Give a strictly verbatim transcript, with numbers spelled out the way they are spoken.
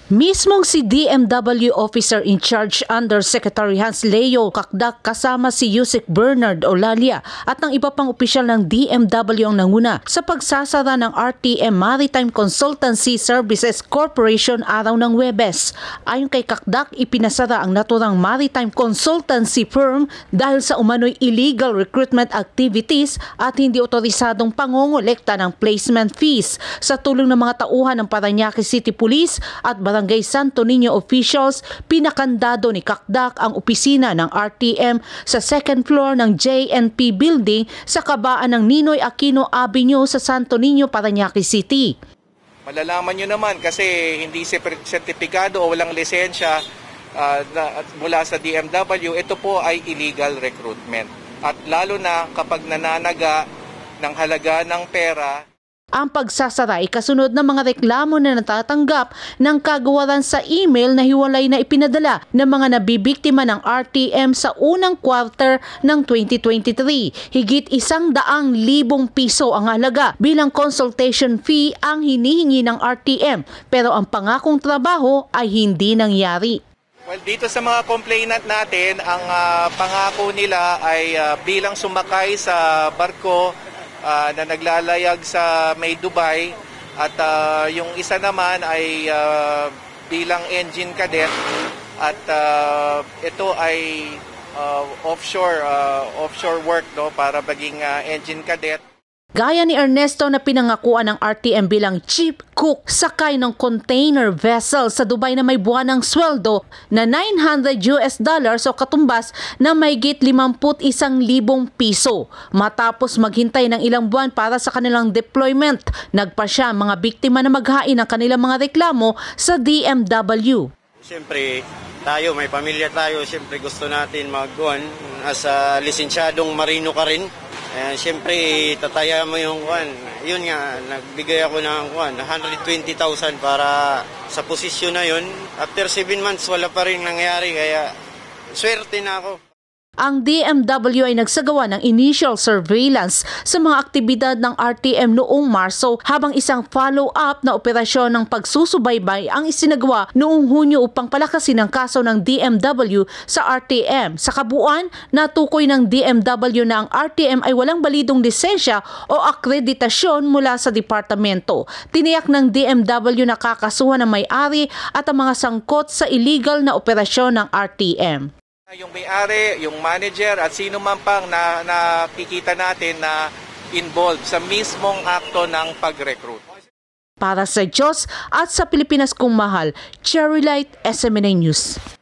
Mismong si D M W Officer in Charge Undersecretary Hans Leo Kakdak kasama si Yusek Bernard Olalia at ng iba pang opisyal ng D M W ang nanguna sa pagsasara ng R T M Maritime Consultancy Services Corporation araw ng Huwebes. Ayon kay Kakdak, ipinasara ang naturang maritime consultancy firm dahil sa umano'y illegal recruitment activities at hindi otorisadong pangongolekta ng placement fees sa tulong ng mga tauhan ng Parañaque City Police at Barangay Santo Niño officials. Pinakandado ni Kakdak ang opisina ng R T M sa second floor ng J N P Building sa kabaan ng Ninoy Aquino Avenue sa Santo Niño, Parañaque City. Malalaman nyo naman kasi hindi sertipikado o walang lisensya uh, na, mula sa D M W, ito po ay illegal recruitment. At lalo na kapag nananaga ng halaga ng pera. Ang pagsasara ay kasunod ng mga reklamo na natatanggap ng kagawaran sa email na hiwalay na ipinadala ng mga nabibiktima ng R T M sa unang quarter ng twenty twenty-three. Higit isang daang libong piso ang halaga bilang consultation fee ang hinihingi ng R T M, pero ang pangakong trabaho ay hindi nangyari. Well, dito sa mga complainant natin, ang uh, pangako nila ay uh, bilang sumakay sa barko Uh, na naglalayag sa May Dubai at uh, yung isa naman ay uh, bilang engine cadet at uh, ito ay uh, offshore uh, offshore work, no, para maging uh, engine cadet. Gaya ni Ernesto na pinangakuan ng R T M bilang chief cook sakay ng container vessel sa Dubai na may buwanang sweldo na nine hundred U S dollars o katumbas na mahigit limampu't isang libong piso. Matapos maghintay ng ilang buwan para sa kanilang deployment, nagpa siya mga biktima na maghain ng kanilang mga reklamo sa D M W. Siyempre, tayo, may pamilya tayo, siyempre gusto natin mag-on as a lisensyadong marino ka rin. Uh, Siyempre, tataya mo yung kwan. Yun nga, nagbigay ako ng kwan, one hundred twenty thousand para sa posisyon na yun. After seven months, wala pa rin nangyari, kaya swerte na ako. Ang D M W ay nagsagawa ng initial surveillance sa mga aktibidad ng R T M noong Marso, habang isang follow-up na operasyon ng pagsusubaybay ang isinagawa noong Hunyo upang palakasin ang kaso ng D M W sa R T M. Sa kabuuan, natukoy ng D M W na ang R T M ay walang balidong lisensya o akreditasyon mula sa departamento. Tiniyak ng D M W na kakasuhan ng may-ari at ang mga sangkot sa illegal na operasyon ng R T M. Yung may-ari, yung manager at sino man pang na nakikita natin na involved sa mismong akto ng pag-recruit. Para sa Diyos at sa Pilipinas kong mahal, Cherry Light, S M N A News.